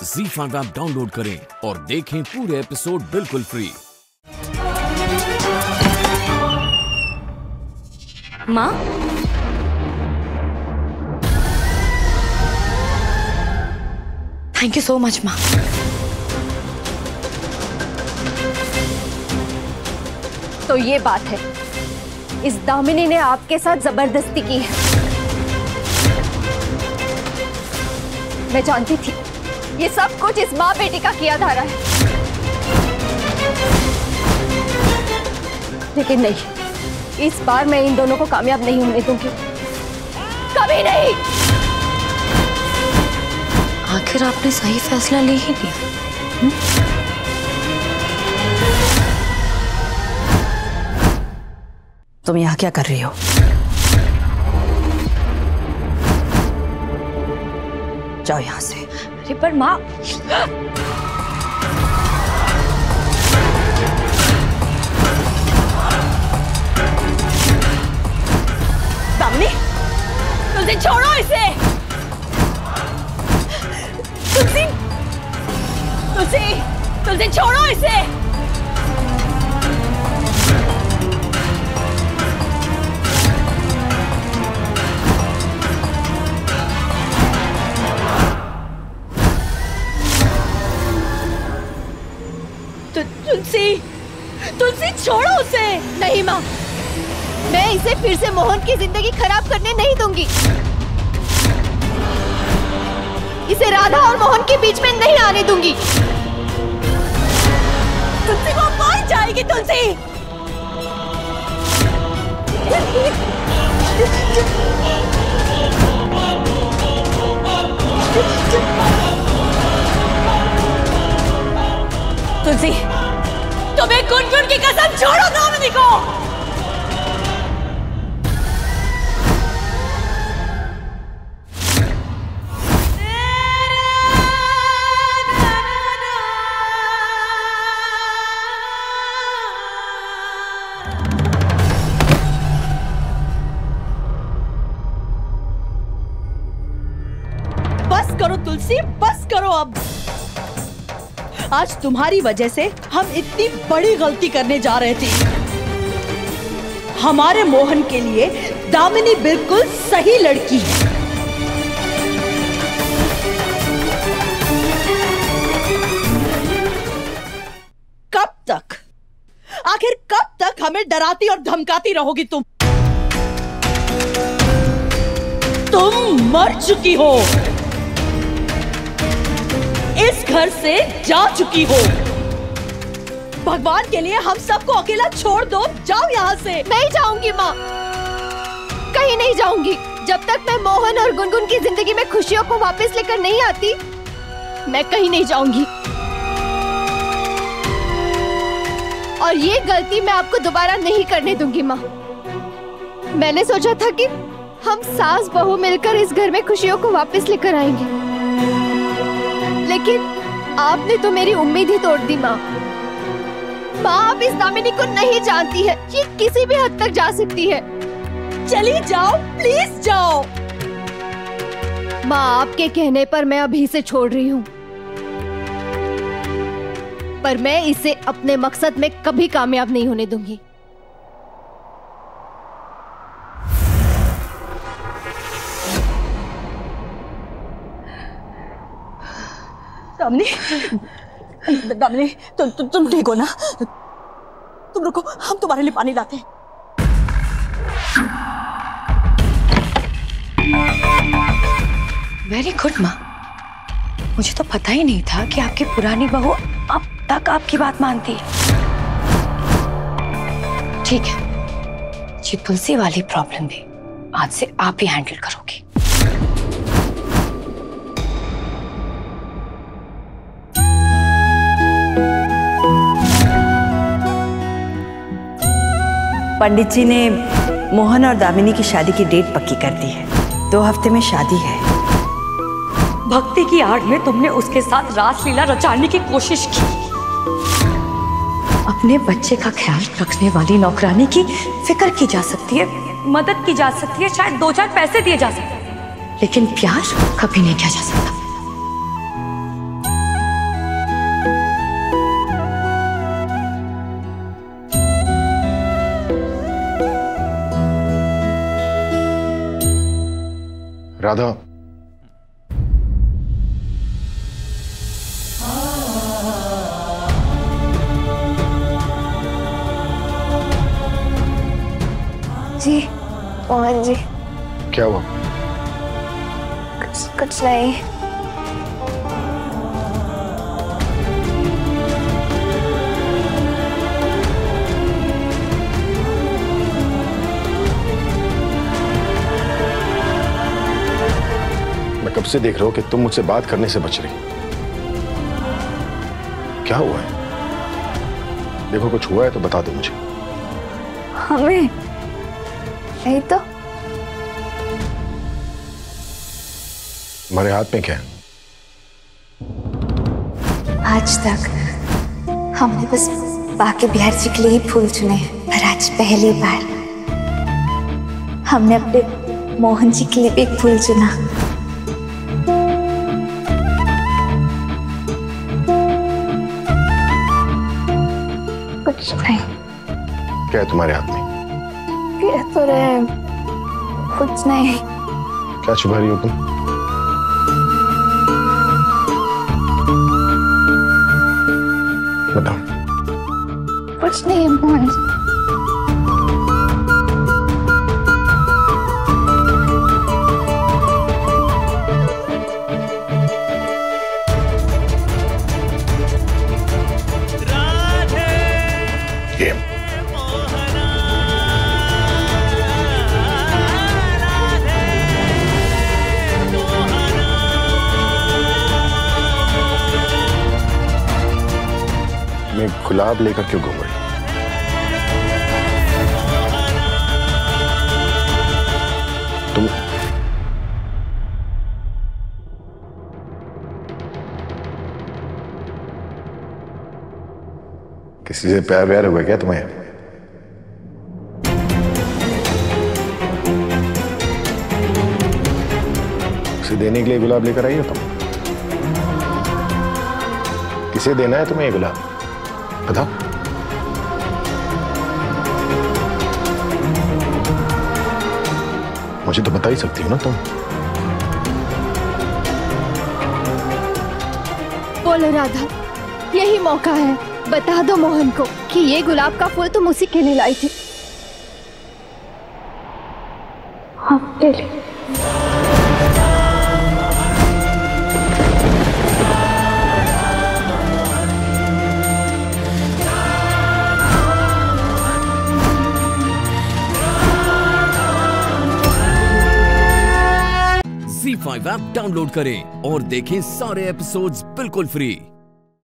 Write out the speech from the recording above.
ZEE5 app download करें और देखें पूरे एपिसोड बिल्कुल फ्री। माँ, थैंक यू सो मच माँ। तो ये बात है, इस दामिनी ने आपके साथ जबरदस्ती की है। मैं जानती थी ये सब कुछ इस माँ बेटी का किया धारा है, लेकिन नहीं, इस बार मैं इन दोनों को कामयाब नहीं होने दूंगी, कभी नहीं। आखिर आपने सही फैसला ले ही लिया। तुम यहाँ क्या कर रही हो? जाओ यहाँ से। अरे पर माँ, दामिनी, तुलसी छोड़ो इसे। तुलसी, तुलसी, तुलसी छोड़ो इसे। तुलसी, तुलसी छोड़ो उसे। नहीं माँ, मैं इसे फिर से मोहन की जिंदगी खराब करने नहीं दूंगी। इसे राधा और मोहन के बीच में नहीं आने दूंगी। तुलसी वो मर जाएगी। तुलसी, तुलसी, तुम्हें गुनगुन की कसम, छोड़ो दामिनी को। बस करो तुलसी, बस करो अब। आज तुम्हारी वजह से हम इतनी बड़ी गलती करने जा रहे थे। हमारे मोहन के लिए दामिनी बिल्कुल सही लड़की है। कब तक, आखिर कब तक हमें डराती और धमकाती रहोगी तुम? तुम मर चुकी हो, इस घर से जा चुकी हो। भगवान के लिए हम सबको अकेला छोड़ दो, जाओ यहाँ से। नहीं जाऊंगी माँ, कहीं नहीं जाऊंगी जब तक मैं मोहन और गुनगुन की जिंदगी में खुशियों को वापस लेकर नहीं आती। मैं कहीं नहीं जाऊंगी, और ये गलती मैं आपको दोबारा नहीं करने दूंगी माँ। मैंने सोचा था कि हम सास बहू मिलकर इस घर में खुशियों को वापस लेकर आएंगे, लेकिन आपने तो मेरी उम्मीद ही तोड़ दी माँ। माँ, आप इस दामिनी को नहीं जानती है, ये किसी भी हद तक जा सकती है। चली जाओ, प्लीज जाओ। माँ, आपके कहने पर मैं अभी इसे छोड़ रही हूँ, पर मैं इसे अपने मकसद में कभी कामयाब नहीं होने दूंगी। दामिनी, दामिनी, तुम ठीक हो ना? तुम रुको, हम तुम्हारे लिए पानी लाते हैं। वेरी गुड माँ। मुझे तो पता ही नहीं था कि आपकी पुरानी बहू अब तक आपकी बात मानती है। ठीक है, ये तुलसी वाली प्रॉब्लम भी आज से आप ही हैंडल करोगी। पंडित जी ने मोहन और दामिनी की शादी की डेट पक्की कर दी है। 2 हफ्ते में शादी है। भक्ति की आड़ में तुमने उसके साथ रासलीला रचाने की कोशिश की। अपने बच्चे का ख्याल रखने वाली नौकरानी की फिक्र की जा सकती है, मदद की जा सकती है, शायद 2-4 पैसे दिए जा सकते हैं, लेकिन प्यार कभी नहीं किया जा सकता। राधा, जी मोहन जी। क्या हुआ? कुछ नहीं। मैं कब से देख रहा हूं कि तुम मुझसे बात करने से बच रही। क्या हुआ है? देखो कुछ हुआ है तो बता दो मुझे। हमें नहीं तो। तुम्हारे हाथ में क्या है? आज तक हमने बस बाकी बिहार जी के लिए ही फूल चुने हैं, पर आज पहली बार हमने अपने मोहन जी के लिए भी एक फूल चुना। कुछ नहीं। क्या है तुम्हारे हाथ में? कह तो रहे कुछ नहीं। क्या छुपा रही हो तुम? बताओ। कुछ नहीं मोहन जी। ये मैं गुलाब लेकर क्यों घूम रही? तुम किसी से प्यार व्यार हुआ क्या तुम्हें? उसे देने के लिए गुलाब लेकर आई हो तुम? किसे देना है तुम्हें ये गुलाब? बताओ। मुझे तो बता ही सकती हो ना तुम। बोलो राधा, यही मौका है। बता दो मोहन को कि ये गुलाब का फूल तुम उसी के लिए लाई थी। हाँ तेरे ZEE5 ऐप डाउनलोड करें और देखें सारे एपिसोड्स बिल्कुल फ्री।